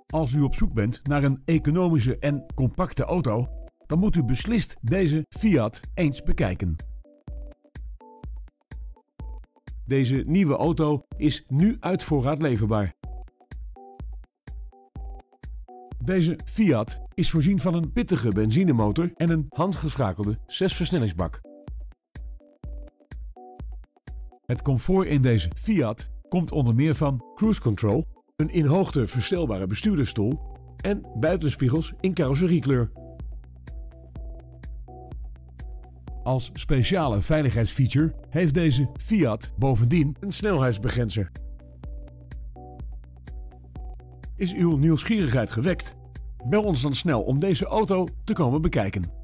Als u op zoek bent naar een economische en compacte auto, dan moet u beslist deze Fiat eens bekijken. Deze nieuwe auto is nu uit voorraad leverbaar. Deze Fiat is voorzien van een pittige benzinemotor en een handgeschakelde 6-versnellingsbak. Het comfort in deze Fiat komt onder meer van cruise control, een in hoogte verstelbare bestuurdersstoel en buitenspiegels in carrosseriekleur. Als speciale veiligheidsfeature heeft deze Fiat bovendien een snelheidsbegrenzer. Is uw nieuwsgierigheid gewekt? Bel ons dan snel om deze auto te komen bekijken.